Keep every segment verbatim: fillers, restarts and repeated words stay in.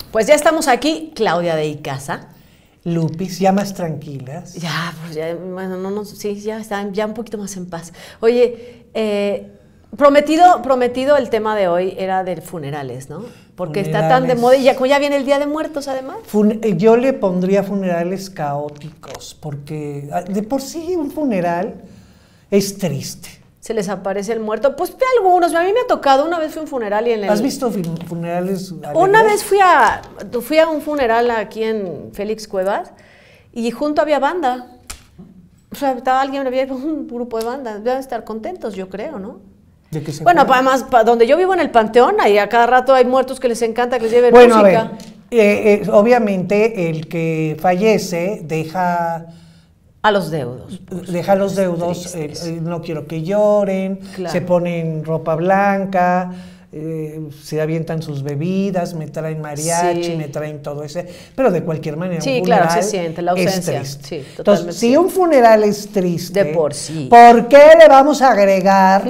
Pues ya estamos aquí, Claudia de Icaza. Lupis, ya más tranquilas. Ya, pues ya, bueno, no, no, sí, ya están ya un poquito más en paz. Oye, eh, prometido, prometido el tema de hoy era de funerales, ¿no? Porque funerales. Está tan de moda y ya, como ya viene el Día de Muertos, además. Fun yo le pondría funerales caóticos, porque de por sí un funeral es triste. Se les aparece el muerto. Pues algunos, a mí me ha tocado, una vez fui a un funeral y en el... ¿Has visto funerales alegres? Una vez fui a, fui a un funeral aquí en Félix Cuevas y junto había banda. O sea, estaba alguien, había un grupo de banda. Deben estar contentos, yo creo, ¿no? ¿De qué se bueno, fue? además, pa, donde yo vivo en el Panteón, ahí a cada rato hay muertos que les encanta que les lleven bueno, música. A ver, eh, eh, obviamente el que fallece deja... A los deudos. Deja a los deudos, eh, eh, no quiero que lloren, claro. Se ponen ropa blanca, eh, se avientan sus bebidas, me traen mariachi, sí. Me traen todo ese, pero de cualquier manera sí, un funeral claro, se siente la ausencia. Es triste. Sí, entonces, si un funeral es triste, de por sí. ¿por qué le vamos a agregar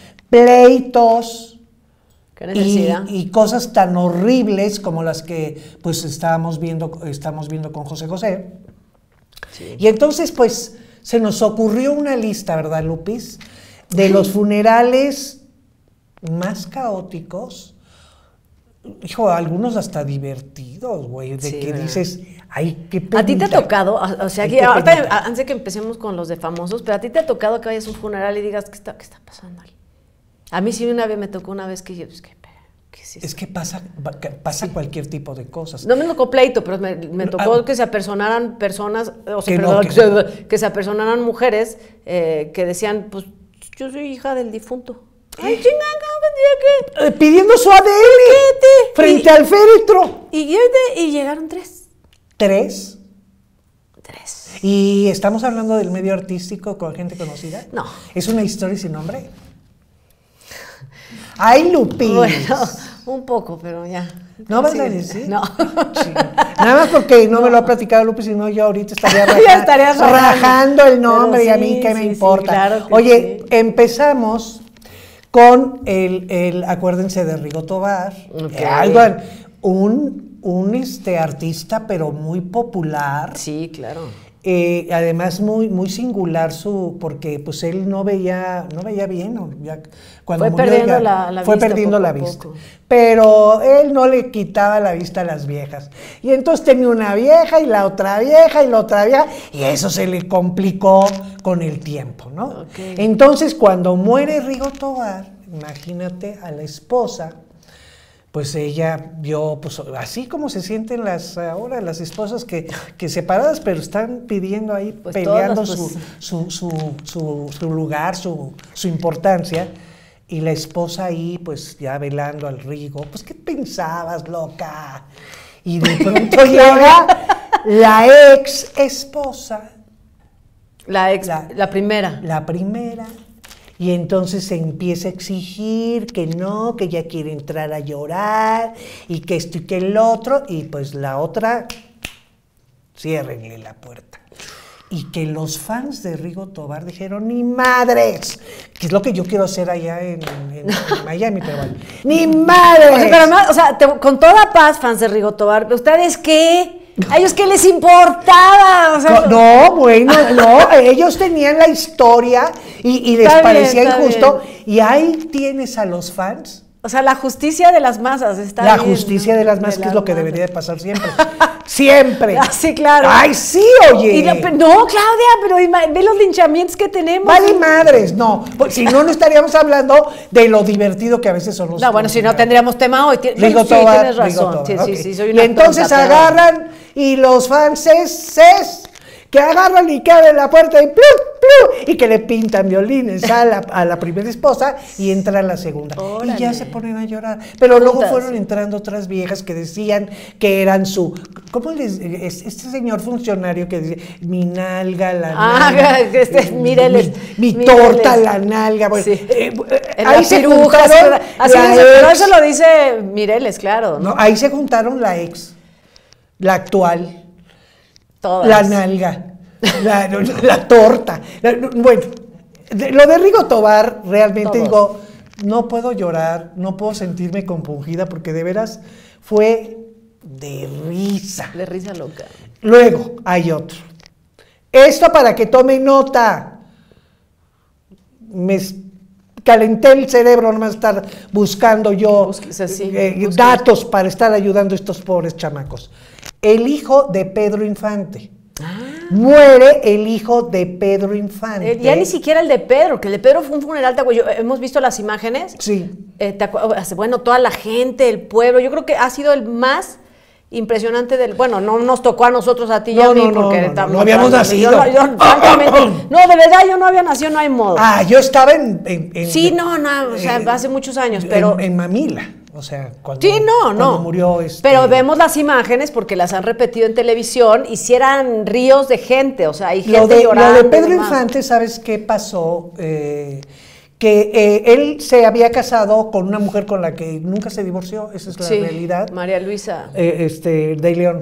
pleitos y, y cosas tan horribles como las que pues estábamos viendo, estamos viendo con José José? Sí. Y entonces, pues, se nos ocurrió una lista, ¿verdad, Lupis? De sí. Los funerales más caóticos, hijo, algunos hasta divertidos, güey, de sí, que ¿verdad? Dices, ay, qué penita. ¿A ti te ha tocado, o sea, que ahorita, antes de que empecemos con los de famosos, pero a ti te ha tocado que vayas a un funeral y digas, ¿qué está, qué está pasando ahí? A mí sí una vez me tocó una vez que yo, pues, ¿qué? ¿Qué es, es que pasa, pasa sí. Cualquier tipo de cosas. No me tocó pleito, pero me, me tocó ah, que se apersonaran personas, o sea, que, perdón, no, que, que, se, que se apersonaran mujeres eh, que decían, pues, yo soy hija del difunto. Ay, chingada, ¿qué? Eh, pidiendo su A D N frente y, al féretro. Y, y, y llegaron tres. ¿Tres? Tres. ¿Y estamos hablando del medio artístico con gente conocida? No. ¿Es una historia sin nombre? ¡Ay, Lupis! Bueno, un poco, pero ya. ¿No vas sí, a decir? No. Sí. Nada más porque no, no me lo ha platicado Lupis, sino yo ahorita estaría, raja, ya estaría rajando el nombre sí, y a mí qué sí, me importa. Sí, claro que Oye, sí. Empezamos con el, el, acuérdense de Rigo Tobar, okay. algo, un, un este, artista pero muy popular. Sí, claro. Eh, además muy muy singular su porque pues él no veía no veía bien ¿no? Ya, cuando fue murió, perdiendo ya, la, la fue vista perdiendo poco la vista poco. Pero él no le quitaba la vista a las viejas y entonces tenía una vieja y la otra vieja y la otra vieja y eso se le complicó con el tiempo, ¿no? Okay. Entonces cuando muere Rigo Tobar, imagínate a la esposa, pues ella vio, pues así como se sienten las ahora las esposas que, que separadas, pero están pidiendo ahí, pues peleando todas, pues, su, su, su, su, su lugar, su, su importancia, y la esposa ahí, pues ya velando al Rigo, pues ¿qué pensabas, loca? Y de pronto llega la ex esposa. La ex, la, la primera. La primera. Y entonces se empieza a exigir que no, que ella quiere entrar a llorar, y que esto y que el otro, y pues la otra, ciérrenle la puerta. Y que los fans de Rigo Tobar dijeron, ¡ni madres! Que es lo que yo quiero hacer allá en, en, en Miami, pero bueno. ¡Ni madres! O sea, pero además, o sea, te, con toda paz, fans de Rigo Tobar, ¿ustedes qué? ¿A ellos qué les importaba? O sea, no, no, bueno, no, ellos tenían la historia y, y les está parecía bien, injusto. Bien. Y ahí tienes a los fans. O sea, la justicia de las masas está La bien, justicia ¿no? de las masas, de que es lo que masas. debería de pasar siempre. ¡Siempre! Ah, sí, claro. ¡Ay, sí, oye! Y lo, no, Claudia, pero ve los linchamientos que tenemos. Vale madres, no. Pues, si no, no estaríamos hablando de lo divertido que a veces son los... No, bueno, si no tendríamos tema hoy. Rigo sí, Tobar, tienes razón. Rigo Tobar, sí, okay. sí, sí, soy una y entonces tonta, agarran pero... y los fans es, que agarran y que abren la puerta y plum, plum, y que le pintan violines a la, a la primera esposa y entra la segunda. Órale. Y ya se ponen a llorar. Pero Juntas. Luego fueron entrando otras viejas que decían que eran su... ¿Cómo les...? Este señor funcionario que decía, mi nalga, la ah, nalga. Este, míreles, mi, mi míreles. torta, la nalga. Bueno, sí. eh, eh, ahí se juntaron... Así es, pero eso lo dice Mireles, claro. ¿no? No, ahí se juntaron la ex, la actual... Todas. La nalga, la, la, la torta. La, bueno, de, lo de Rigo Tobar, realmente Todos. Digo, no puedo llorar, no puedo sentirme compungida, porque de veras fue de risa. De risa loca. Luego hay otro. Esto para que tome nota. Me calenté el cerebro nomás estar buscando yo Busques así, eh, busques. datos para estar ayudando a estos pobres chamacos. El hijo de Pedro Infante. Ah. Muere el hijo de Pedro Infante. Eh, ya ni siquiera el de Pedro, que el de Pedro fue un funeral, ¿te acuerdas? Yo- hemos visto las imágenes. Sí. Eh, te acu- bueno, toda la gente, el pueblo, yo creo que ha sido el más impresionante del... Bueno, no nos tocó a nosotros, a ti y No, a mí, no, no, porque no, no, estamos- no habíamos yo- nacido. yo- yo, francamente, no, de verdad, yo no había nacido, no hay modo. Ah, yo estaba en... en- en- Sí, no, no, o sea, eh, hace muchos años, pero... En, en Mamila, o sea, cuando, Sí, no, cuando no. murió este... Pero vemos las imágenes porque las han repetido en televisión y si eran ríos de gente, o sea, hay gente Lo de, llorando. lo de y Pedro demás. Infante, ¿sabes qué pasó? Eh, que eh, él se había casado con una mujer con la que nunca se divorció, esa es la Sí, realidad. María Luisa. Eh, este, de León.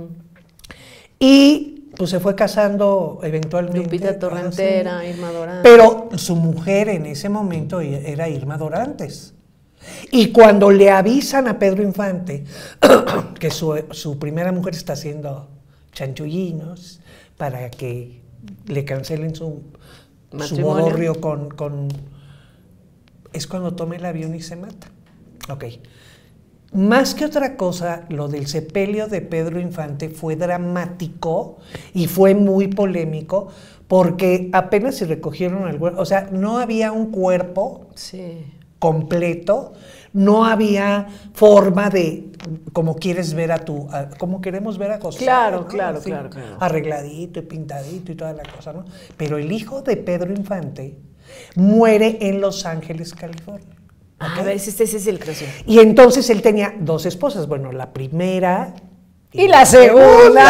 Y pues se fue casando eventualmente. Lupita Torrentera, Ah, sí. Irma Dorantes. Pero su mujer en ese momento era Irma Dorantes. Y cuando le avisan a Pedro Infante que su, su primera mujer está haciendo chanchullinos para que le cancelen su, su Matrimonio. bodorrio con, con... Es cuando toma el avión y se mata. Ok. Más que otra cosa, lo del sepelio de Pedro Infante fue dramático y fue muy polémico porque apenas se recogieron al cuerpo, o sea, no había un cuerpo Sí. completo, no había forma de, como quieres ver a tu, a- como queremos ver a José. Claro, ¿no? claro, Así, claro, claro. arregladito y pintadito y toda la cosa, ¿no? Pero el hijo de Pedro Infante muere en Los Ángeles, California. Ah, ¿ok? a ver, ese, ese es el creación. Y entonces él tenía dos esposas, bueno, la primera Y la segunda.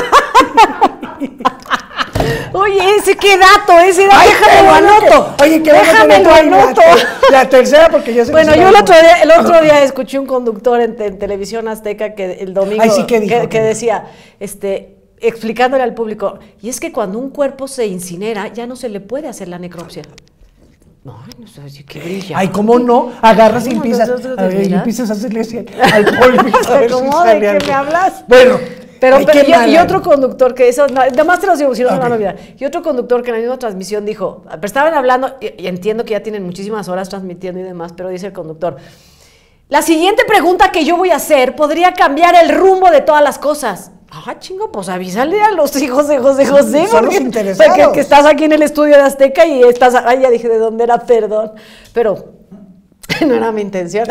Oye, ese qué dato, ese dato. ¡Ay, Déjame qué lo bueno anoto. que- Oye, qué bueno que Déjame no lo trae la, anoto. la tercera porque yo sé que Bueno, se yo va el a- otro día, el otro día escuché un conductor en, en televisión azteca que el domingo Ay, sí, ¿qué dijo? que, ¿Qué que dijo? decía, este, explicándole al público, y es que cuando un cuerpo se incinera ya no se le puede hacer la necropsia. No, no sé, sí, qué brilla. Ay, ¿cómo no? Agarras y No, empiezas, no, no, no, a ver, ¿de y veras? empiezas a hacerle así al polvo a ver si ¿Cómo? sale ¿De qué algo. me hablas? Bueno, Pero, ay, pero qué y, y mala. otro conductor que eso, no, nada más te lo digo, si no se me van a Ok. olvidar. Y otro conductor que en la misma transmisión dijo, pero estaban hablando, y, y entiendo que ya tienen muchísimas horas transmitiendo y demás, pero dice el conductor, la siguiente pregunta que yo voy a hacer podría cambiar el rumbo de todas las cosas. Ah, chingo, pues avísale a los hijos de José José. Son los porque- interesados. Que, que estás aquí en el estudio de Azteca y estás, ay, ya dije de dónde era, perdón, pero no era mi intención.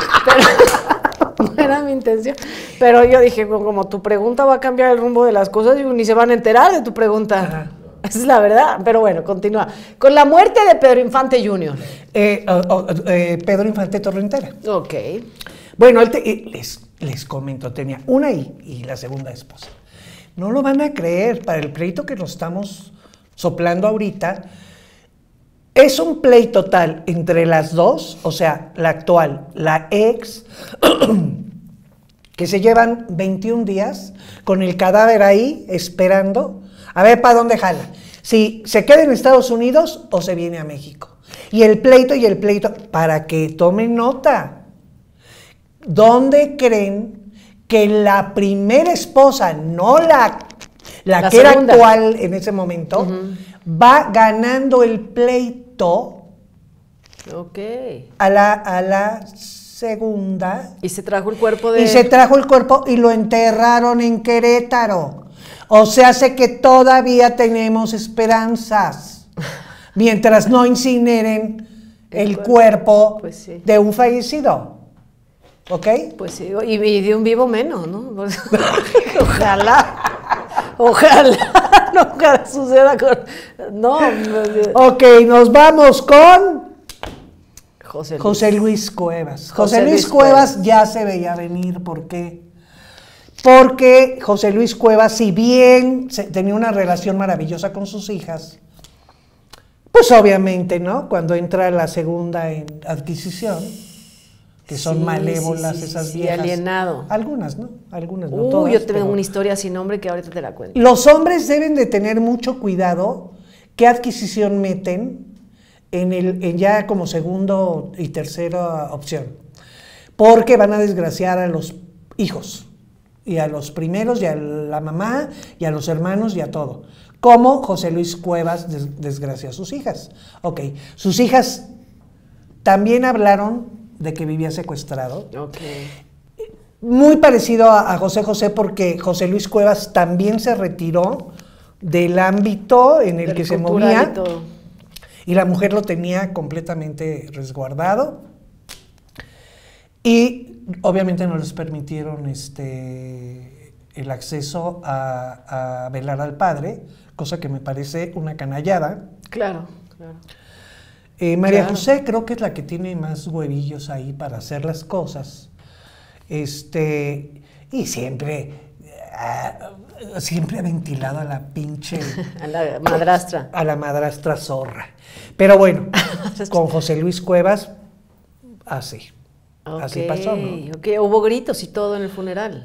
Pero, no era mi intención. Pero yo dije, como, como tu pregunta va a cambiar el rumbo de las cosas, y ni se van a enterar de tu pregunta. Ajá. Esa es la verdad. Pero bueno, continúa. Con la muerte de Pedro Infante junior Eh, oh, oh, eh, Pedro Infante Torrentera. Ok. Bueno, él te- eh, les, les comento, tenía una y, y la segunda esposa. No lo van a creer, para el pleito que nos estamos soplando ahorita, es un pleito tal entre las dos, o sea, la actual, la ex, que se llevan veintiún días con el cadáver ahí esperando a ver para dónde jala. Si se queda en Estados Unidos o se viene a México. Y el pleito y el pleito, para que tomen nota. ¿Dónde creen que la primera esposa, no la, la, La que era segunda. actual en ese momento, va ganando el pleito Ok. a la, a la segunda? Y se trajo el cuerpo de... Y se trajo el cuerpo y lo enterraron en Querétaro. O sea, hace que todavía tenemos esperanzas. Mientras no incineren el, El cuerpo, cuerpo, pues sí. de un fallecido. ¿Ok? Pues sí, y, y de un vivo menos, ¿no? Ojalá. Ojalá. No, ojalá suceda con... No. no, Ok, nos vamos con José Luis. José Luis Cuevas. José, José Luis Luis Cuevas, Cuevas. ya se veía venir. ¿Por qué? Porque José Luis Cuevas, si bien se- tenía una relación maravillosa con sus hijas, pues obviamente, ¿no? Cuando entra la segunda en adquisición, que son Sí, malévolas sí, sí, esas sí, viejas. alienado. Algunas, ¿no? Algunas, no Uy, todas, yo tengo pero- una historia sin nombre que ahorita te la cuento. Los hombres deben de tener mucho cuidado qué adquisición meten en el en ya como segundo y tercera opción, porque van a desgraciar a los hijos. y a los primeros, y a la mamá, y a los hermanos, y a todo. Como José Luis Cuevas des desgració a sus hijas. Ok, sus hijas también hablaron de que vivía secuestrado. Okay. Muy parecido a, a José José, porque José Luis Cuevas también se retiró del ámbito en el Del que se movía. Y la mujer lo tenía completamente resguardado. Y obviamente no les permitieron este, el acceso a, a velar al padre, cosa que me parece una canallada. Claro, claro. Eh, María claro. José creo que es la que tiene más huevillos ahí para hacer las cosas. Este, y siempre, uh, siempre ha ventilado a la pinche... a la madrastra. A la madrastra zorra. Pero bueno, con José Luis Cuevas, así. Okay, así pasó, ¿no? Okay. Hubo gritos y todo en el funeral.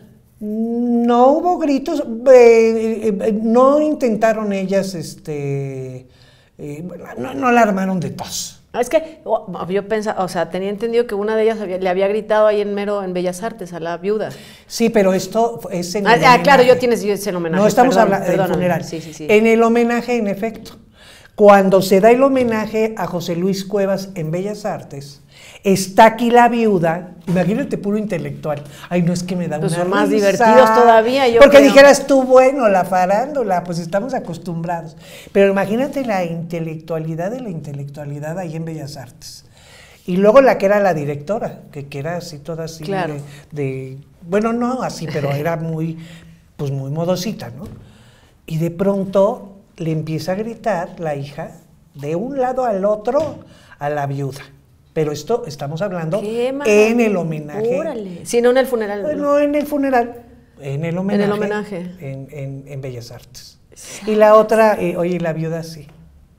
No hubo gritos, eh, eh, no intentaron ellas, este, eh, no, no la armaron de tos. Es que oh, yo pensaba, o sea, tenía entendido que una de ellas había, le había gritado ahí en mero, en Bellas Artes, a la viuda. Sí, pero esto es en ah, el ah, homenaje. Claro, yo tienes ese homenaje. No estamos hablando del funeral. Sí, sí, sí. En el homenaje, en efecto, cuando se da el homenaje a José Luis Cuevas en Bellas Artes, está aquí la viuda, imagínate, puro intelectual. Ay, no, es que me da pues una son más risa. divertidos todavía, yo Porque creo. dijeras tú, bueno, la farándula, pues estamos acostumbrados. Pero imagínate la intelectualidad de la intelectualidad ahí en Bellas Artes. Y luego la que era la directora, que, que era así toda así claro. de, de, bueno, no así, pero era muy, pues muy modosita, ¿no? Y de pronto le empieza a gritar la hija de un lado al otro a la viuda. Pero esto estamos hablando en el homenaje. Órale. Sí, no en el funeral. No, no en el funeral, en el homenaje. En el homenaje. En, en, en Bellas Artes. Y la otra, eh, oye, la viuda sí.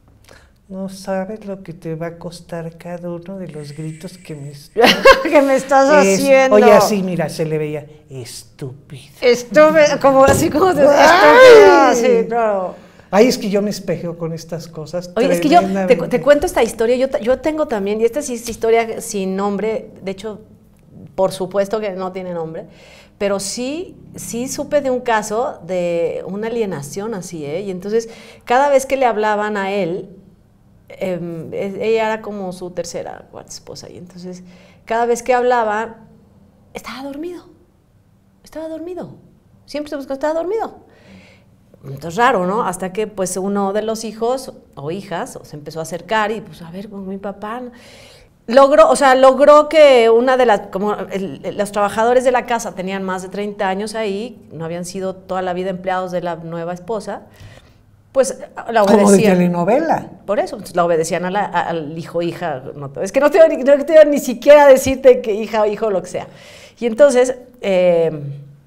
No sabes lo que te va a costar cada uno de los gritos que me, que me estás es, haciendo. Oye, así, mira, se le veía estúpido. Estúpido, como así como se estúpido, sí, claro. Ay, es que yo me espejeo con estas cosas. Oye, es que yo te, te cuento esta historia, yo, yo tengo también, y esta sí es historia sin nombre, de hecho, por supuesto que no tiene nombre, pero sí, sí supe de un caso de una alienación así, ¿eh? Y entonces, cada vez que le hablaban a él, eh, ella era como su tercera, cuarta esposa, y entonces, cada vez que hablaba, estaba dormido, estaba dormido, siempre se buscó, estaba dormido. Entonces raro, ¿no? Hasta que pues uno de los hijos o hijas se empezó a acercar y pues a ver con mi papá logró, o sea, logró que una de las, como el, los trabajadores de la casa tenían más de treinta años ahí, no habían sido toda la vida empleados de la nueva esposa, pues la obedecían. Como de telenovela. Por eso, pues, la obedecían a la, a, al hijo, hija, no, es que no te, no te ni siquiera decirte que hija o hijo, lo que sea. Y entonces, eh,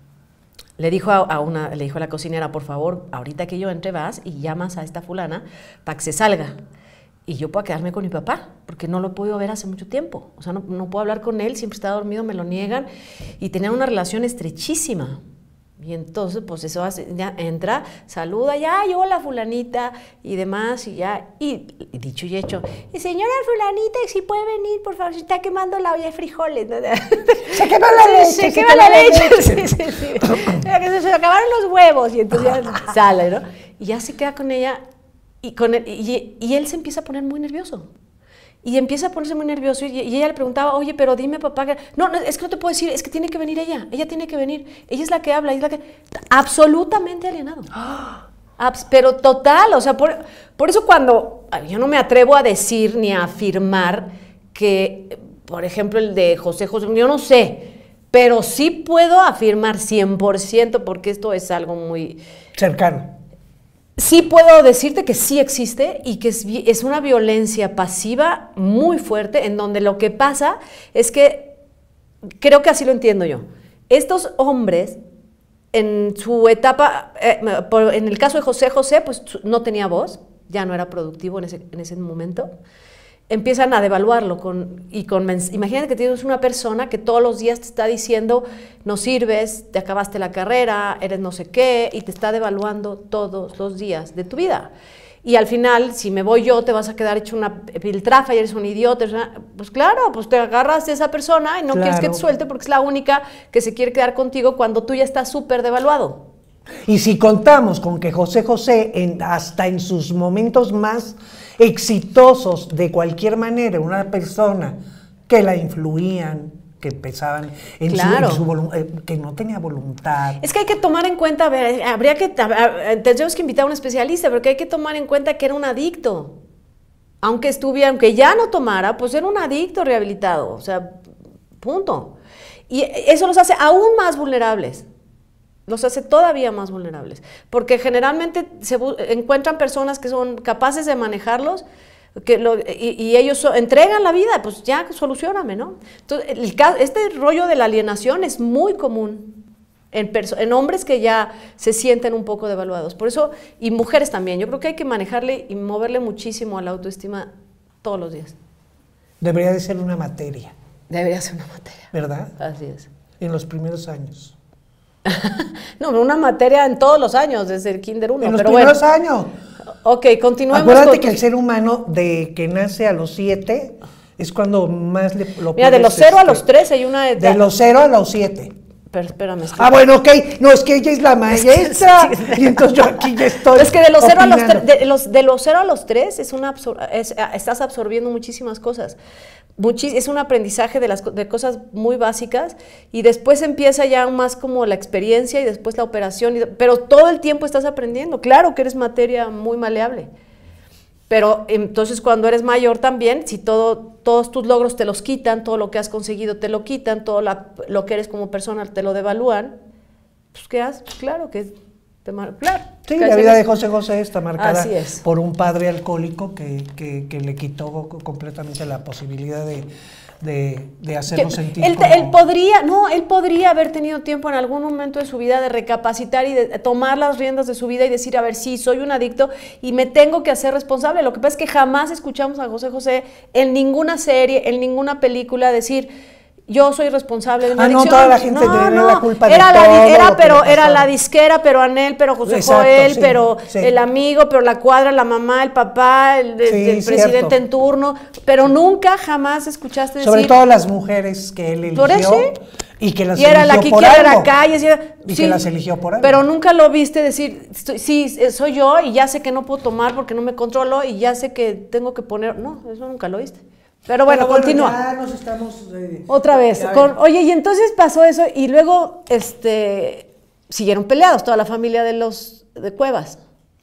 Le dijo a, a una, le dijo a la cocinera, por favor, ahorita que yo entre vas y llamas a esta fulana para que se salga. Y yo puedo quedarme con mi papá, porque no lo he podido ver hace mucho tiempo. O sea, no, no puedo hablar con él, siempre está dormido, me lo niegan. Y tenían una relación estrechísima. Y entonces, pues eso hace, ya entra, saluda, ya, yo la fulanita y demás, y ya, y, y dicho y hecho, y señora fulanita, si puede venir, por favor, se está quemando la olla de frijoles. Se quemó la leche. Se, se quema la leche, leche. Sí, sí, sí. Se, se acabaron los huevos, y entonces ya sale, ¿no? Y ya se queda con ella, y, con él, y, y él se empieza a poner muy nervioso. Y empieza a ponerse muy nervioso y, y ella le preguntaba, oye, pero dime, papá, que... No, no, es que no te puedo decir, es que tiene que venir ella, ella tiene que venir, ella es la que habla, ella es la que... Absolutamente alienado. Abs pero total, o sea, por, por eso cuando... Yo no me atrevo a decir ni a afirmar que, por ejemplo, el de José José, yo no sé, pero sí puedo afirmar cien por ciento porque esto es algo muy... cercano. Sí puedo decirte que sí existe y que es, es una violencia pasiva muy fuerte en donde lo que pasa es que, creo que así lo entiendo yo, estos hombres en su etapa, eh, por, en el caso de José José, pues no tenía voz, ya no era productivo en ese, en ese momento, empiezan a devaluarlo con, y con, imagínate que tienes una persona que todos los días te está diciendo no sirves, te acabaste la carrera, eres no sé qué, y te está devaluando todos los días de tu vida. y al final, si me voy yo, te vas a quedar hecho una piltrafa y eres un idiota. Eres una, pues claro, pues te agarras de esa persona y no claro. quieres que te suelte porque es la única que se quiere quedar contigo cuando tú ya estás súper devaluado. Y si contamos con que José José, en, hasta en sus momentos más exitosos, de cualquier manera, una persona que la influían, que empezaban en claro. su, en su eh, que no tenía voluntad. Es que hay que tomar en cuenta, a ver, habría que, tendríamos que invitar a un especialista, porque hay que tomar en cuenta que era un adicto. Aunque estuviera, aunque ya no tomara, pues era un adicto rehabilitado, o sea, punto. Y eso los hace aún más vulnerables. Los hace todavía más vulnerables, porque generalmente se encuentran personas que son capaces de manejarlos, que lo, y, y ellos so, entregan la vida, pues ya solucioname, ¿no? Entonces, el, este rollo de la alienación es muy común en, en hombres que ya se sienten un poco devaluados, por eso, y mujeres también, yo creo que hay que manejarle y moverle muchísimo a la autoestima todos los días. Debería de ser una materia. Debería ser una materia. ¿Verdad? Así es. En los primeros años. No, una materia en todos los años, desde el kinder uno. En los pero primeros bueno. años. Ok, continuemos. Acuérdate con... que el ser humano de que nace a los siete es cuando más le, lo Mira, de los cero este, a los tres hay una edad. De los cero a los siete. Pero espérame. Es que... Ah, bueno, ok. No, es que ella es la maestra. Es que, sí, y entonces yo aquí ya estoy. Es que de los cero a los tres, de los, de los cero a los tres es una absor es, estás absorbiendo muchísimas cosas. Muchis es un aprendizaje de, las, de cosas muy básicas y después empieza ya más como la experiencia y después la operación, y, pero todo el tiempo estás aprendiendo. Claro que eres materia muy maleable, pero entonces cuando eres mayor también, si todo, todos tus logros te los quitan, todo lo que has conseguido te lo quitan, todo la, lo que eres como persona te lo devalúan, pues ¿qué haces? Pues claro que... Claro, sí, la vida de José José está marcada es. por un padre alcohólico que, que, que le quitó completamente la posibilidad de, de, de hacerlo que, sentir él, como... él podría, no, él podría haber tenido tiempo en algún momento de su vida de recapacitar y de tomar las riendas de su vida y decir, a ver, sí, soy un adicto y me tengo que hacer responsable. Lo que pasa es que jamás escuchamos a José José en ninguna serie, en ninguna película decir... Yo soy responsable de mi ah, adicción. No, toda la gente no, tiene no, la culpa era de la, todo era, lo que pero le era pasó. la disquera, pero Anel, pero José Exacto, Joel, sí, pero sí. el amigo, pero la cuadra, la mamá, el papá, el, Sí, el presidente en turno, pero nunca jamás escuchaste decir... Sobre todo las mujeres que él eligió. ¿Por eso? Y que las y era eligió la que por quiera algo. la calle. Y, era, y sí, que las eligió por algo. Pero nunca lo viste decir, sí, soy yo y ya sé que no puedo tomar porque no me controlo y ya sé que tengo que poner... No, eso nunca lo viste. Pero bueno, Pero bueno, continúa. Ya nos estamos, eh, Otra vez. Con, oye, y entonces pasó eso y luego este, siguieron peleados toda la familia de los de Cuevas.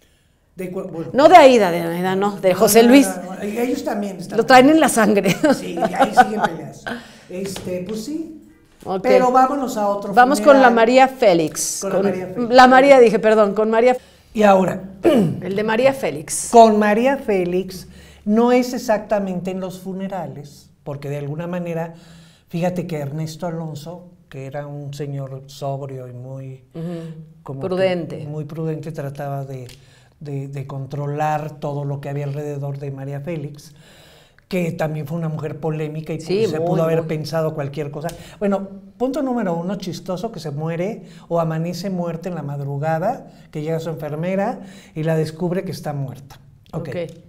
De, bueno, no de Aida, de Aida no, de no, José no, Luis. No, no, no. Ellos también están. Lo traen en la sangre. Sí, ahí siguen peleados. Este, pues sí. Okay. Pero vámonos a otro. Vamos funeral. con la María Félix. Con, con la María Félix. La María dije, perdón, con María. Y ahora. El de María Félix. Con María Félix no es exactamente en los funerales, porque de alguna manera, fíjate que Ernesto Alonso, que era un señor sobrio y muy uh-huh. como prudente, muy prudente, trataba de, de, de controlar todo lo que había alrededor de María Félix, que también fue una mujer polémica y sí, se muy, pudo haber muy. pensado cualquier cosa. Bueno, punto número uno, chistoso, que se muere o amanece muerta en la madrugada, que llega su enfermera y la descubre que está muerta. Ok. okay.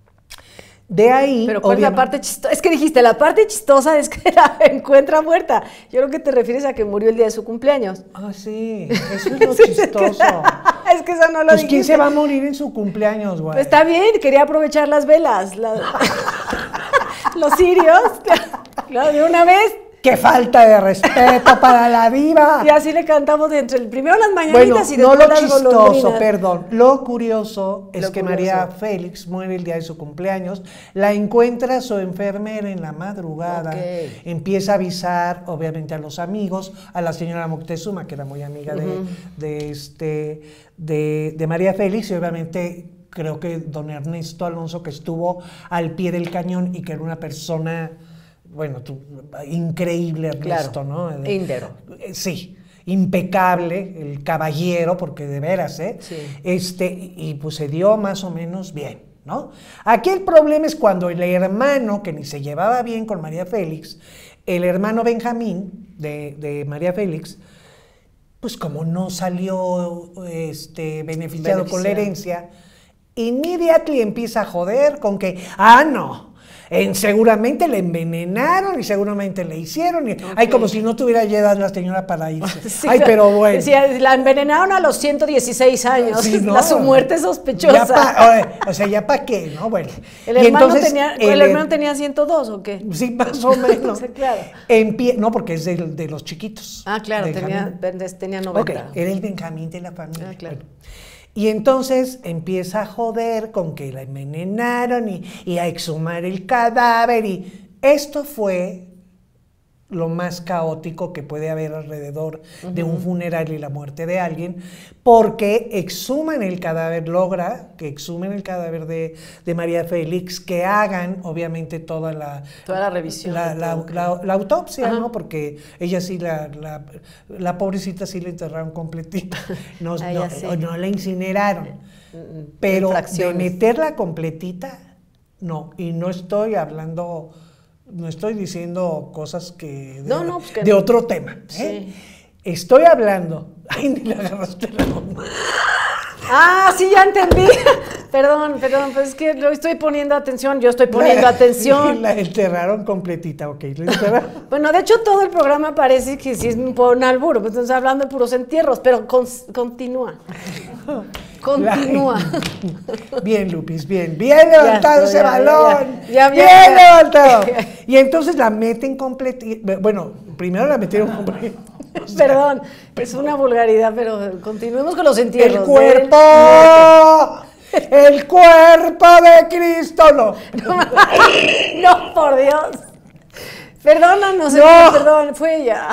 De ahí, pero ¿cuál es la parte chistosa? Es que dijiste, la parte chistosa es que la encuentra muerta. Yo creo que te refieres a que murió el día de su cumpleaños. Ah, sí, eso es lo chistoso. Es que, es que eso no lo pues dijiste. ¿quién se va a morir en su cumpleaños, güey? Pues está bien, quería aprovechar las velas. La, los cirios. Claro, de una vez. ¡Qué falta de respeto para la diva! Y así le cantamos entre el primero las mañanitas bueno, y después no lo las chistoso, golondrinas. perdón. Lo curioso es lo que curioso. María Félix muere el día de su cumpleaños, la encuentra su enfermera en la madrugada, okay. Empieza a avisar, obviamente, a los amigos, a la señora Moctezuma, que era muy amiga uh-huh. de, de, este, de, de María Félix, y obviamente creo que don Ernesto Alonso, que estuvo al pie del cañón y que era una persona... Bueno, tú, increíble Ernesto, claro, ¿no? íntero. Sí, impecable, el caballero, porque de veras, ¿eh? Sí. Este, y pues se dio más o menos bien, ¿no? Aquí el problema es cuando el hermano, que ni se llevaba bien con María Félix, el hermano Benjamín de, de María Félix, pues como no salió este, beneficiado, beneficiado con la herencia, Immediately empieza a joder con que, ah, no, en, seguramente le envenenaron y seguramente le hicieron. Y, okay. Ay, como si no tuviera ya edad la señora para irse. Sí, ay, pero bueno. Decía, la envenenaron a los ciento dieciséis años. Sí, ¿no? La, su muerte es sospechosa. Pa, o sea, ¿ya para qué? ¿No? Bueno. ¿El, y hermano, entonces, tenía, el, ¿el hermano tenía ciento dos o qué? Sí, más o menos. Sí, claro. Empie no, porque es de, de los chiquitos. Ah, claro, tenía, tenía noventa. Ok, era el Benjamín de la familia. Ah, claro. Bueno. Y entonces empieza a joder con que la envenenaron y, y a exhumar el cadáver. Y esto fue lo más caótico que puede haber alrededor uh-huh. de un funeral y la muerte de alguien, porque exhuman el cadáver, logra que exhumen el cadáver de, de María Félix, que hagan obviamente toda la, toda la revisión, la, la, la, la, la autopsia, uh-huh. ¿no? Porque ella sí, la, la, la pobrecita sí la enterraron completita, no, no, sí. no la incineraron, pero de meterla completita, no, y no estoy hablando... No estoy diciendo cosas que de, no, no, pues que de otro tema. ¿eh? Sí. Estoy hablando. Ay, ni le agarraste la mamá. Ah, sí, ya entendí. Perdón, perdón, pues es que lo estoy poniendo atención, yo estoy poniendo la, atención. La enterraron completita, ok. La enterraron. Bueno, de hecho todo el programa parece que sí es un albur, pues estamos hablando de puros entierros, pero con, continúa. Continúa. La, bien, Lupis, bien. Bien levantado estoy, ese ya, balón. Ya, ya, ya, bien ya. levantado. Y entonces la meten completita. Bueno, primero la metieron completita. O sea, perdón, es una vulgaridad, pero continuemos con los entierros. El cuerpo, el cuerpo de Cristo, no. No, no por Dios. Perdónanos, no. Perdón, fue ella.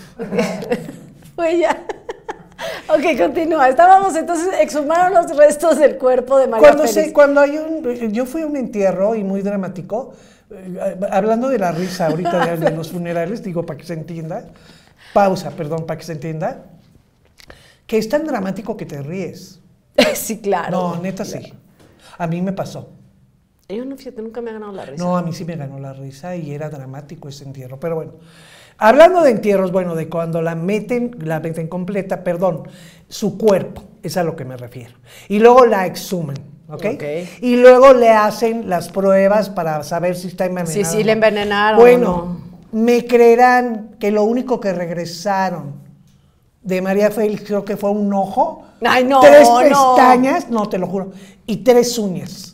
Fue ella. Ok, continúa. Estábamos entonces, exhumaron los restos del cuerpo de María cuando Félix. Se, cuando hay un, yo fui a un entierro y muy dramático, eh, hablando de la risa ahorita de, de los funerales, digo para que se entienda. Pausa, perdón, para que se entienda, que es tan dramático que te ríes. Sí, claro. No, neta claro. sí. A mí me pasó. Yo no, fíjate, nunca me ha ganado la risa. No, a mí sí me ganó la risa y era dramático ese entierro. Pero bueno, hablando de entierros, bueno, de cuando la meten, la meten completa, perdón, su cuerpo, es a lo que me refiero. Y luego la exhuman. ¿Okay? Okay. Y luego le hacen las pruebas para saber si está envenenada. Sí, sí, le envenenaron. Bueno, me creerán que lo único que regresaron de María Félix creo que fue un ojo, Ay, no, tres no. pestañas, no te lo juro, y tres uñas.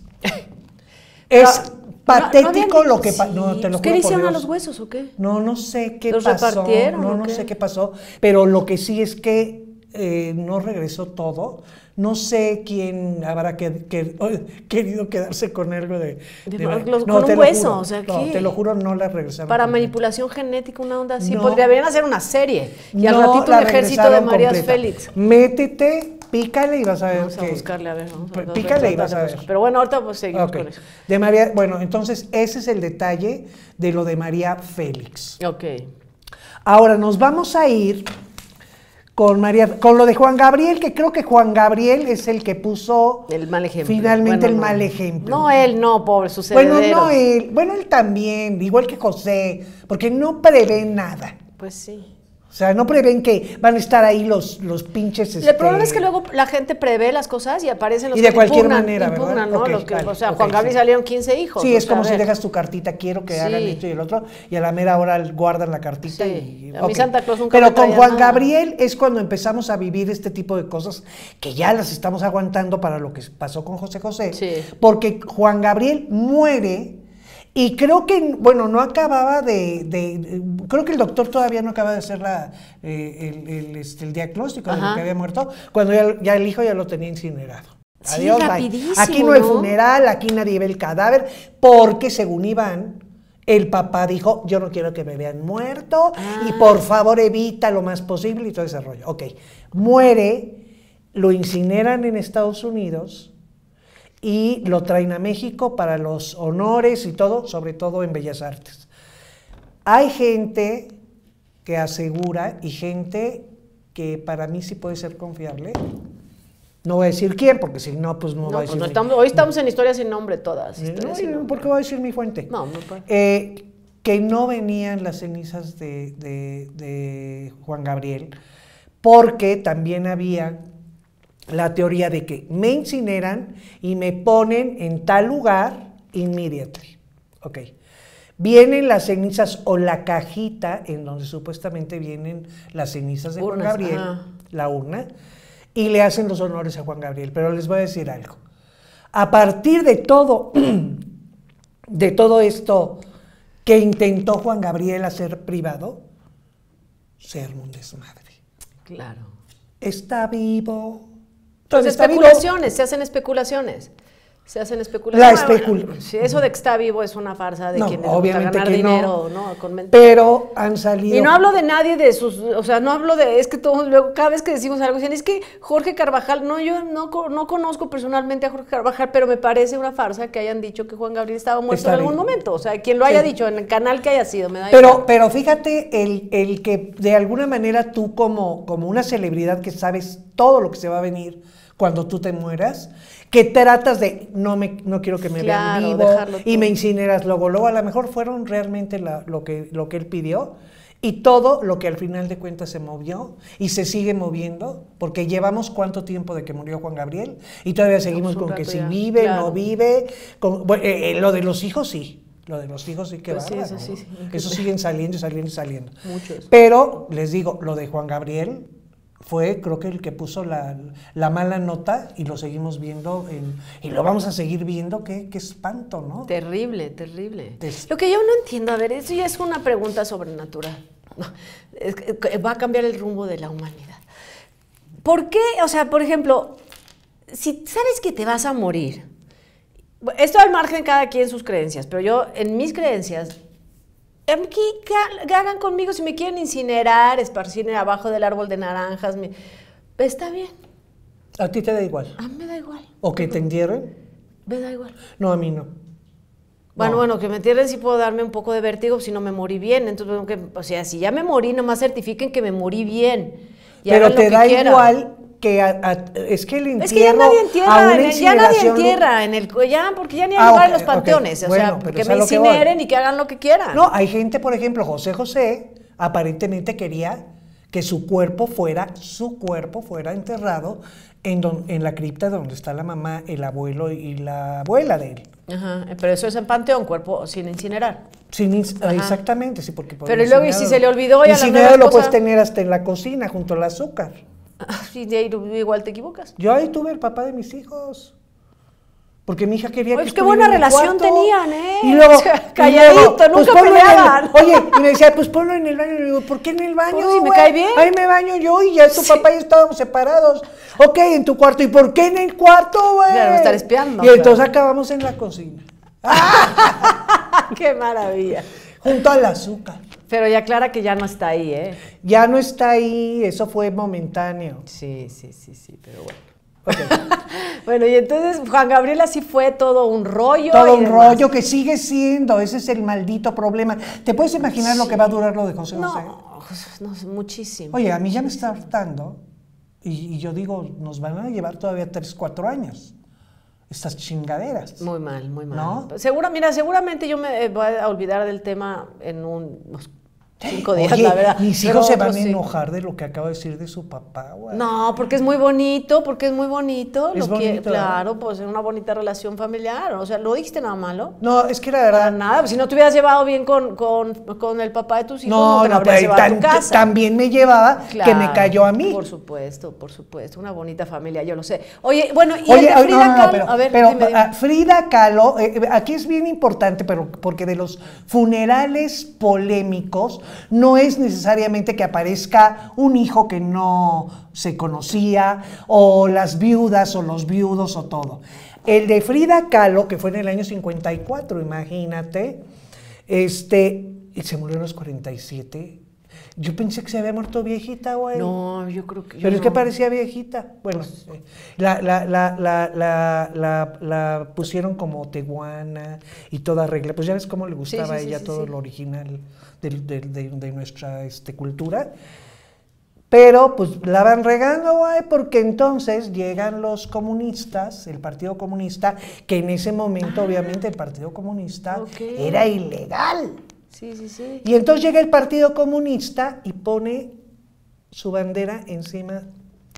Es no, patético no, no lo que pasó. Sí. No, te lo ¿Qué juro le hicieron por a Dios. los huesos o qué? No, no sé qué ¿Los pasó. repartieron? No, no sé qué pasó, pero lo que sí es que eh, no regresó todo. No sé quién habrá que, que, oh, querido quedarse con algo de... de, de los, no, con un hueso, juro, o sea, no, ¿qué? te lo juro, no la regresaron. Para manipulación genética, una onda así. No, Podrían hacer una serie. Y no, al ratito un ejército de Marías Félix. Métete, pícale y vas a ver. Vamos que, a buscarle, a ver. Vamos a ver pícale y vas a ver. Pero bueno, ahorita pues seguimos okay. con eso. De María, bueno, entonces ese es el detalle de lo de María Félix. Ok. Ahora nos vamos a ir... Con, María, con lo de Juan Gabriel, que creo que Juan Gabriel es el que puso el mal ejemplo. Finalmente bueno, el no. mal ejemplo. No él, no, pobre, sus herederos. Bueno, no él, bueno, él también, igual que José, porque no prevén nada. Pues sí. O sea, no prevén que van a estar ahí los, los pinches... Este... El problema es que luego la gente prevé las cosas y aparecen los y de que cualquier impugnan, manera, impugnan, ¿verdad? ¿no? Okay, los que, vale, o sea, okay, Juan Gabriel sí. salieron quince hijos. Sí, es sea, como si dejas tu cartita, quiero que sí. hagan esto y el otro, y a la mera hora guardan la cartita. Sí. Y, a mí okay. Santa Claus nunca Pero me con traía Juan nada. Gabriel es cuando empezamos a vivir este tipo de cosas que ya las estamos aguantando para lo que pasó con José José. Sí. Porque Juan Gabriel muere... Y creo que, bueno, no acababa de, de, de... Creo que el doctor todavía no acaba de hacer la, eh, el, el, este, el diagnóstico Ajá. de lo que había muerto, cuando ya, ya el hijo ya lo tenía incinerado. Sí, Adiós, rapidísimo, bye. Aquí no hay funeral, aquí nadie ve el cadáver, porque según Iván, el papá dijo, yo no quiero que me vean muerto, ah. y por favor evita lo más posible y todo ese rollo. Ok, muere, lo incineran en Estados Unidos... y lo traen a México para los honores y todo, sobre todo en Bellas Artes. Hay gente que asegura y gente que para mí sí puede ser confiable. No voy a decir quién, porque si no, pues no, no voy a decir. Pues no estamos, hoy estamos en historias sin nombre todas. No, sin no, nombre. ¿por qué voy a decir mi fuente? No, no puede. Eh, que no venían las cenizas de, de, de Juan Gabriel, porque también había la teoría de que me incineran y me ponen en tal lugar immediately. Ok. Vienen las cenizas o la cajita en donde supuestamente vienen las cenizas de Urnas, Juan Gabriel, ajá. la urna, y le hacen los honores a Juan Gabriel. Pero les voy a decir algo. A partir de todo, de todo esto que intentó Juan Gabriel hacer privado, se armó un desmadre. Claro. Está vivo. Entonces, está especulaciones, vivo. se hacen especulaciones. Se hacen especulaciones. La especulación. Bueno, sí, eso de que está vivo es una farsa de no, quienes obviamente ganar que dinero, no. ¿no? Con pero han salido. Y no hablo de nadie de sus, o sea, no hablo de, es que todos luego, cada vez que decimos algo, dicen, es que Jorge Carvajal, no, yo no, no conozco personalmente a Jorge Carvajal, pero me parece una farsa que hayan dicho que Juan Gabriel estaba muerto está en algún bien. momento. O sea, quien lo haya sí. dicho, en el canal que haya sido, me da pero, igual. Pero fíjate, el, el que de alguna manera tú como, como una celebridad que sabes todo lo que se va a venir cuando tú te mueras, que tratas de, no me no quiero que me claro, vean vivo, y me incineras luego, luego, a lo mejor fueron realmente la, lo, que, lo que él pidió, y todo lo que al final de cuentas se movió, y se sigue moviendo, porque llevamos cuánto tiempo de que murió Juan Gabriel, y todavía seguimos no, con que si ya. vive, claro. no vive, con, bueno, eh, lo de los hijos sí, lo de los hijos sí que pues va, sí, eso, sí, sí, eso siguen saliendo y saliendo y saliendo. Muchos. Pero, les digo, lo de Juan Gabriel fue, creo que el que puso la, la mala nota y lo seguimos viendo en, y lo vamos a seguir viendo, qué, qué espanto, ¿no? Terrible, terrible. Es, lo que yo no entiendo, a ver, eso ya es una pregunta sobrenatural. No, es, va a cambiar el rumbo de la humanidad. ¿Por qué? O sea, por ejemplo, si sabes que te vas a morir, esto al margen cada quien sus creencias, pero yo en mis creencias, aquí que hagan conmigo si me quieren incinerar, esparcir abajo del árbol de naranjas, me, está bien. ¿A ti te da igual? A mí me da igual. ¿O que te entierren? Me da igual. No, a mí no. Bueno, no. bueno, que me entierren sí puedo darme un poco de vértigo si no me morí bien. Entonces, que, o sea, si ya me morí, nomás certifiquen que me morí bien. Y pero te da quieran. igual que a, a, es que el entierro es que ya nadie entierra, en el, ya nadie entierra en el ya porque ya ni hay ah, lugar okay, en los panteones, okay. o bueno, sea, que me incineren que y que hagan lo que quieran. No, hay gente, por ejemplo, José José aparentemente quería que su cuerpo fuera, su cuerpo fuera enterrado en, don, en la cripta donde está la mamá, el abuelo y la abuela de él. Ajá, pero eso es en panteón, cuerpo sin incinerar. Sin, exactamente, sí, porque pero y luego y si se le olvidó ya incinerado lo puedes tener hasta en la cocina junto al azúcar. Y de ahí igual te equivocas. Yo ahí tuve el papá de mis hijos. Porque mi hija quería Oye, que qué buena relación tenían, ¿eh? Y luego, calladito, y luego, nunca pues peleaban. El, oye, y me decía, pues ponlo en el baño. Y le digo, ¿por qué en el baño? Pues si me cae bien. Ahí me baño yo y ya tu sí. papá y yo estábamos separados. Ok, en tu cuarto. ¿Y por qué en el cuarto, güey? Claro, estar espiando. Y entonces claro. acabamos en la cocina. ¡Qué maravilla! Junto al azúcar. Pero ya aclara que ya no está ahí, ¿eh? Ya no está ahí, eso fue momentáneo. Sí, sí, sí, sí, pero bueno. Okay. Bueno, y entonces Juan Gabriel así fue todo un rollo. Todo un demás. rollo que sigue siendo, ese es el maldito problema. ¿Te puedes imaginar sí. lo que va a durar lo de José José? No, no, muchísimo. Oye, a mí ya me está hartando, y, y yo digo, nos van a llevar todavía tres, cuatro años. Estas chingaderas. Muy mal, muy mal. ¿No? Segura, mira, seguramente yo me voy a olvidar del tema en un, unos cinco días, Oye, la verdad. Mis hijos se van a enojar sí. de lo que acabo de decir de su papá, güey. No, porque es muy bonito, porque es muy bonito. Es lo bonito. Que, claro, pues es una bonita relación familiar. O sea, ¿lo dijiste nada malo? No, es que la verdad. Para nada, pues si no te hubieras llevado bien con, con, con el papá de tus hijos, no, no te lo no, habrías llevado tan, a tu casa. También me llevaba claro, que me cayó a mí. Por supuesto, por supuesto. Una bonita familia, yo lo sé. Oye, bueno, y Oye, el de Frida no, no, Kahlo. Pero, a ver, pero dime, dime. Frida Kahlo, eh, aquí es bien importante, pero porque de los funerales polémicos no es necesariamente que aparezca un hijo que no se conocía, o las viudas, o los viudos, o todo. El de Frida Kahlo, que fue en el año cincuenta y cuatro, imagínate, este, y se murió a los cuarenta y siete. Yo pensé que se había muerto viejita, güey. No, yo creo que... Yo Pero no. es que parecía viejita. Bueno, pues, la, la, la, la, la, la, la pusieron como teguana y toda regla. Pues ya ves cómo le gustaba sí, sí, a ella sí, todo sí. lo original de, de, de, de nuestra este, cultura. Pero pues la van regando, güey, porque entonces llegan los comunistas, el Partido Comunista, que en ese momento, ah, obviamente, el Partido Comunista okay. era ilegal. Sí, sí, sí. Y entonces llega el Partido Comunista y pone su bandera encima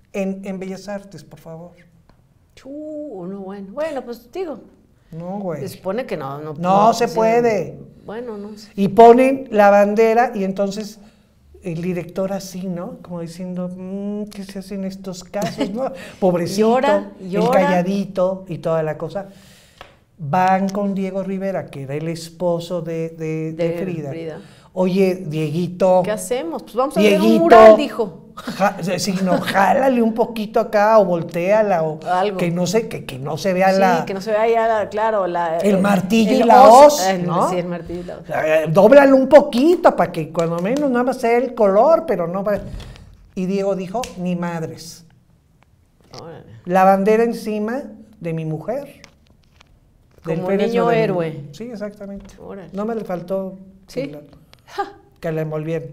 en, en Bellas Artes, por favor. Uh, no, bueno. Bueno, pues digo. No, güey. Se supone que no. No, no, no se sí, puede. Bueno, no sé. Y ponen la bandera y entonces el director así, ¿no? Como diciendo, mmm, ¿qué se hace en estos casos, no? Pobrecito, llora, llora. el calladito y toda la cosa. Van con Diego Rivera, que era el esposo de, de, de, de Frida. Frida. Oye, Dieguito. ¿Qué hacemos? Pues vamos a Dieguito, ver un mural, dijo. Ja, si no, jálale un poquito acá o volteala o algo. Que no se, que, que no se vea sí, la. Sí, que no se vea ya, la, claro, la, el, el martillo el y la hoz, el, ¿no? Sí, el martillo y la hoz. Dóblalo un poquito para que cuando menos nada más sea el color, pero no va. Y Diego dijo, ni madres. Órale. La bandera encima de mi mujer. Como niño héroe. Sí, exactamente. Órale. No me le faltó ¿Sí? la, que la envolvieran.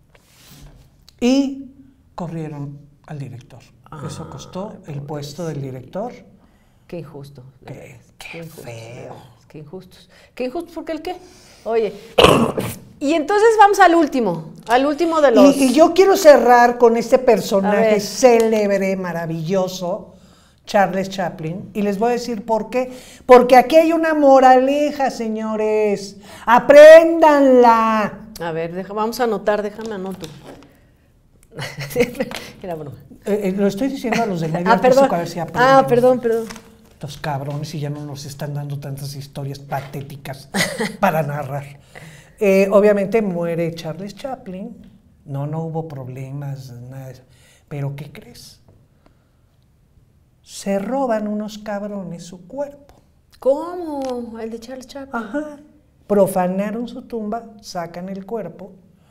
Y corrieron al director. Ah, Eso costó el puesto del director. Qué injusto. Qué, qué, qué injusto, feo. Qué injustos. Qué injustos, porque el qué. Oye, y entonces vamos al último, al último de los... Y, y yo quiero cerrar con este personaje célebre, maravilloso, Charles Chaplin, y les voy a decir por qué. Porque aquí hay una moraleja, señores. ¡Apréndanla! A ver, deja, vamos a anotar, déjame anoto. Era broma. Eh, eh, lo estoy diciendo a los del medio. Ah, perdón. Si ah, perdón, perdón. Los cabrones y ya no nos están dando tantas historias patéticas para narrar. Eh, obviamente muere Charles Chaplin. No, no hubo problemas, nada de eso. Pero ¿qué crees? Se roban unos cabrones su cuerpo. ¿Cómo? ¿El de Charles Chaplin? Ajá. Profanaron su tumba, sacan el cuerpo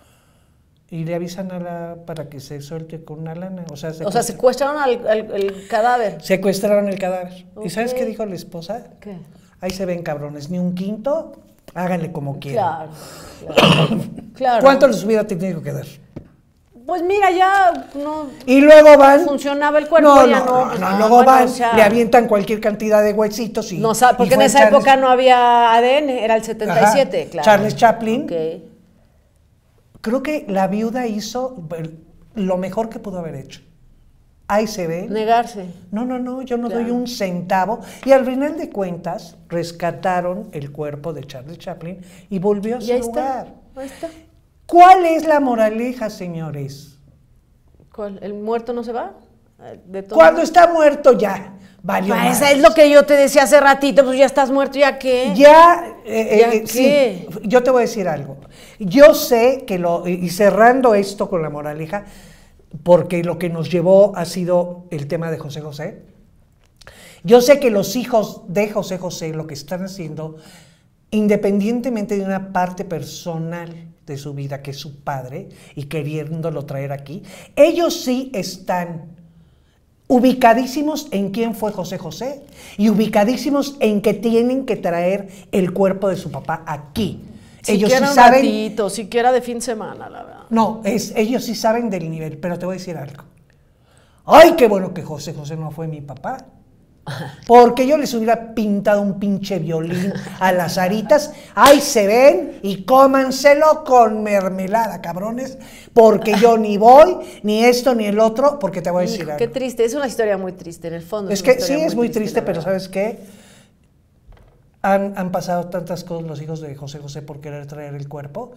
y le avisan a la para que se suelte con una lana. O sea, o sea secuestraron al, al el cadáver. Secuestraron el cadáver. Okay. ¿Y sabes qué dijo la esposa? ¿Qué? Ahí se ven cabrones, ni un quinto, háganle como quieran. Claro, claro. claro. ¿Cuánto les hubiera tenido que dar? Pues mira, ya no... Y luego van... Funcionaba el cuerpo, no, ya no. no. no, pues, no no luego bueno, van, o sea, le avientan cualquier cantidad de huesitos y... No, porque y en esa Charles, época no había A D N, era el setenta y siete, ajá, claro. Charles Chaplin. Okay. Creo que la viuda hizo lo mejor que pudo haber hecho. Ahí se ve. Negarse. No, no, no, yo no claro. doy un centavo. Y al final de cuentas, rescataron el cuerpo de Charles Chaplin y volvió a su ahí lugar. Está. Ahí está. ¿Cuál es la moraleja, señores? ¿Cuál? ¿El muerto no se va? ¿De todo? Cuando está muerto ya, valió ah, más. Esa es lo que yo te decía hace ratito, pues ya estás muerto, ¿ya qué? Ya, eh, ¿Ya eh, qué? Sí, yo te voy a decir algo. Yo sé que lo, y cerrando esto con la moraleja, porque lo que nos llevó ha sido el tema de José José, yo sé que los hijos de José José lo que están haciendo, independientemente de una parte personal de su vida, que es su padre, y queriéndolo traer aquí, ellos sí están ubicadísimos en quién fue José José y ubicadísimos en que tienen que traer el cuerpo de su papá aquí. Ellos siquiera sí saben, un ratito, siquiera de fin de semana, la verdad. No, es, ellos sí saben del nivel, pero te voy a decir algo. ¡Ay, qué bueno que José José no fue mi papá! Porque yo les hubiera pintado un pinche violín a las aritas. Ahí se ven y cómanselo con mermelada, cabrones. Porque yo ni voy, ni esto, ni el otro, porque te voy a decir Hijo, algo. Qué triste, es una historia muy triste, en el fondo. Es, es que sí, muy es muy triste, triste, pero ¿sabes qué? Han, han pasado tantas cosas los hijos de José José por querer traer el cuerpo.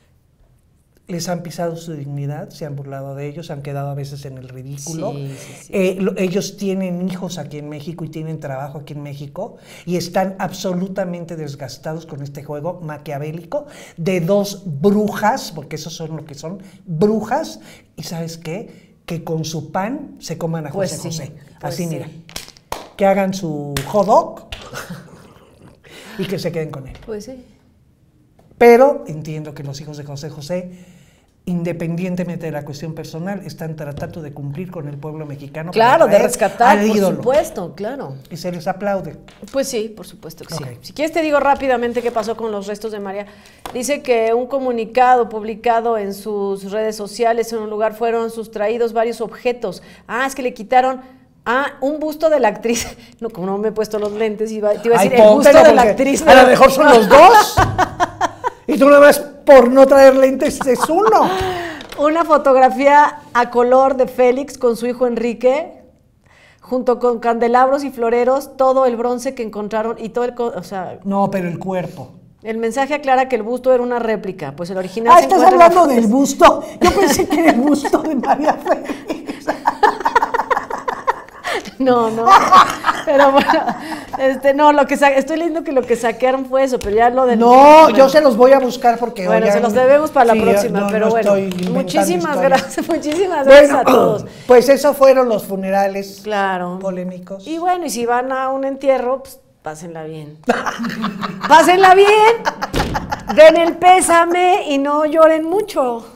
Les han pisado su dignidad, se han burlado de ellos, han quedado a veces en el ridículo. Sí, sí, sí. Eh, lo, ellos tienen hijos aquí en México y tienen trabajo aquí en México y están absolutamente desgastados con este juego maquiavélico de dos brujas, porque esos son lo que son, brujas, y ¿sabes qué? Que con su pan se coman a Pues José sí, José. pues Así, sí. mira, que hagan su hot dog y que se queden con él. Pues sí. Pero entiendo que los hijos de José José, independientemente de la cuestión personal, están tratando de cumplir con el pueblo mexicano. Claro, de rescatar, al por ídolo. supuesto, claro. Y se les aplaude. Pues sí, por supuesto que Okay. sí. Si quieres te digo rápidamente qué pasó con los restos de María. Dice que un comunicado publicado en sus redes sociales, en un lugar fueron sustraídos varios objetos. Ah, es que le quitaron... Ah, un busto de la actriz. No, como no me he puesto los lentes, iba, te iba a Ay, decir el busto póntelo, de la porque actriz. A lo mejor son los dos. Y tú nada más por no traer lentes es uno. una fotografía a color de Félix con su hijo Enrique, junto con candelabros y floreros, todo el bronce que encontraron y todo el... O sea... No, pero el cuerpo. El mensaje aclara que el busto era una réplica, pues el original... Ah, se estás hablando la... del busto. Yo pensé que era el busto de María Félix. No, no, pero bueno, este, no, lo que estoy leyendo que lo que saquearon fue eso, pero ya lo del... No, bueno, yo se los voy a buscar porque... Bueno, oigan, se los debemos para sí, la próxima, no, pero no bueno, muchísimas gracias, muchísimas gracias bueno, a todos. Pues esos fueron los funerales claro. polémicos. Y bueno, y si van a un entierro, pues pásenla bien. Pásenla bien, den el pésame y no lloren mucho.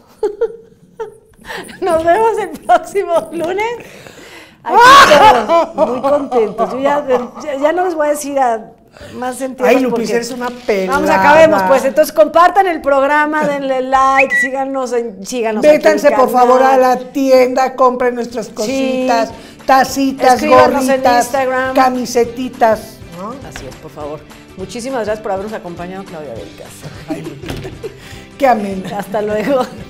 Nos vemos el próximo lunes. Aquí todos muy contentos. Yo ya, ya, ya no les voy a decir a más sentidos. Ay, Lupis, eres una pelada. Vamos, acabemos, pues. Entonces, compartan el programa, denle like, síganos, en, síganos Métanse, por favor, a la tienda, compren nuestras cositas, sí. tacitas, escríbanos gorritas, en Instagram, camisetitas, ¿no? Así es, por favor. Muchísimas gracias por habernos acompañado, Claudia del Caso. Ay, Lupita. Qué amén. Hasta luego.